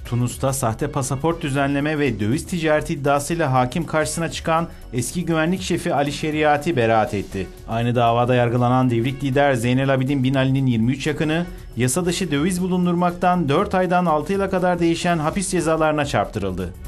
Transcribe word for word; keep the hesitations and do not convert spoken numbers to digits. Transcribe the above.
Tunus'ta sahte pasaport düzenleme ve döviz ticareti iddiasıyla hakim karşısına çıkan eski güvenlik şefi Ali Şeriati beraat etti. Aynı davada yargılanan devrik lider Zeynel Abidin Bin Ali'nin yirmi üç yakını, yasa dışı döviz bulundurmaktan dört aydan altı yıla kadar değişen hapis cezalarına çarptırıldı.